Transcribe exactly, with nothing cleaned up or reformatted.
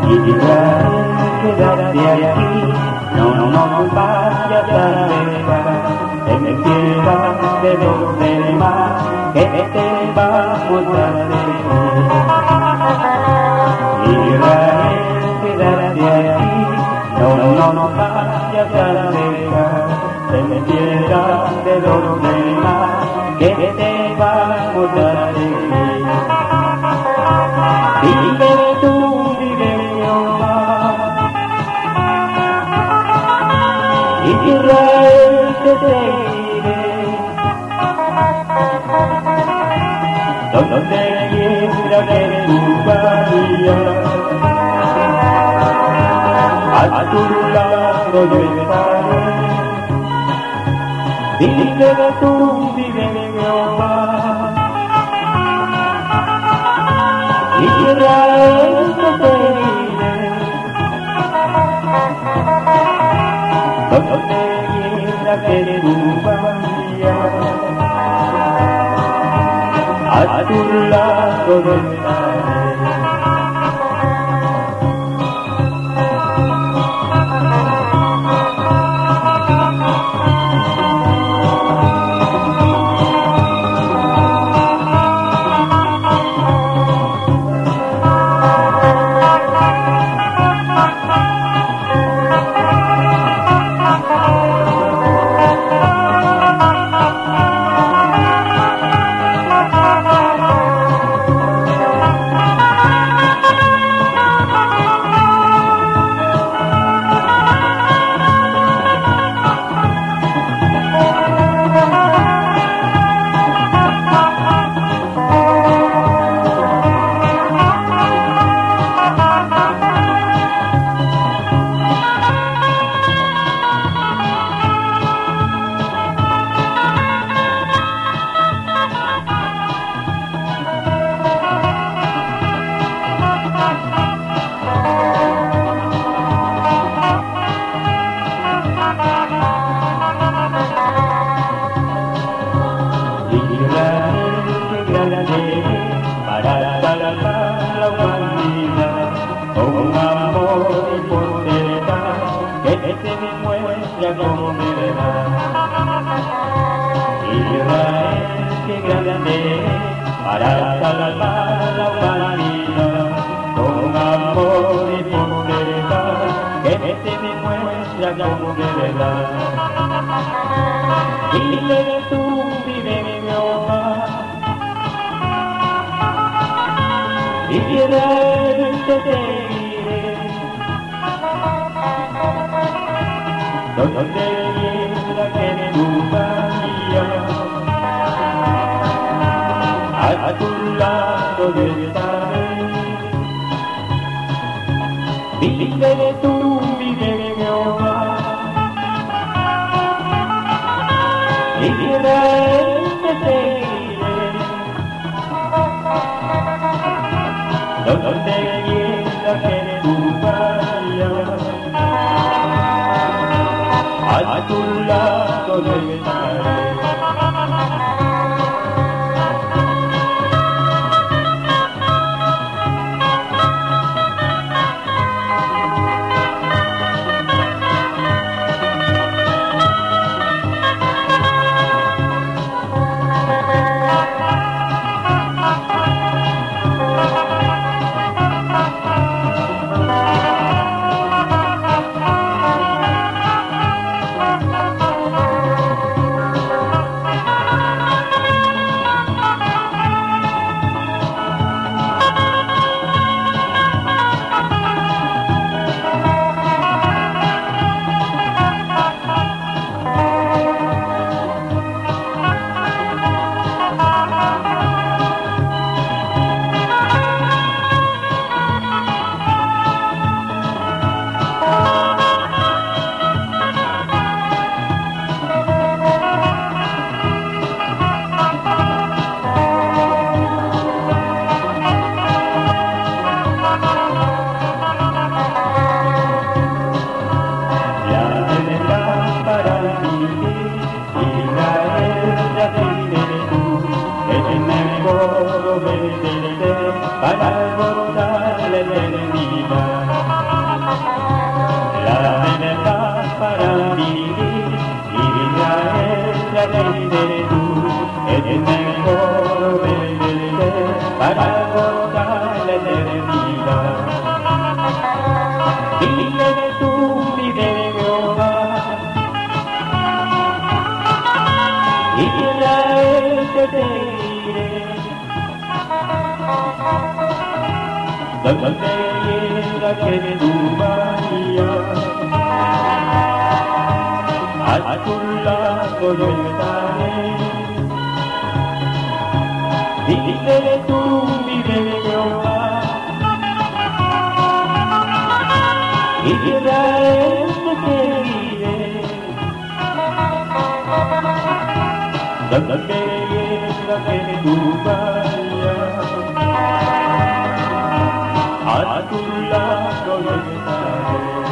Israel, quédate aquí, no, no, no vayas a dejar, ten piedad de los demás, que te vamos a seguir. Israel, quédate aquí, no, no, no vayas a dejar, ten piedad de los demás, que te vamos a seguir. Vive tú, vive Jehová, Israel, te seguiré, donde quiera que tú vayas, a tu lado yo estaré. Vive tú, vive Jehová, Israel, te seguiré, donde quiera que tú vayas, a tu lado yo estaré. Para salvar la humanidad, con amor y por verdad, que se demuestra con verdad. Israel, que grande es, para salvar la humanidad, con amor y por verdad, que se demuestra con verdad. Vive tú, vive Jehová, Israel, te seguiré, donde quiera que tú vayas, a tu lado yo estaré. Vive tú, vive Jehová, Israel, te seguiré, donde quiera que tú vayas, a tu lado yo estaré. Para alborotarte la eternidad. dices tú, es mejor venirte para gozar la eternidad. Dile que tú vives Jehová, Israel te seguiré, donde quiera que tú vayas, a tu lado yo estaré. Dile que tú vives Jehová, Israel te seguiré, donde quiera que tú vayas, a tu lado yo estaré.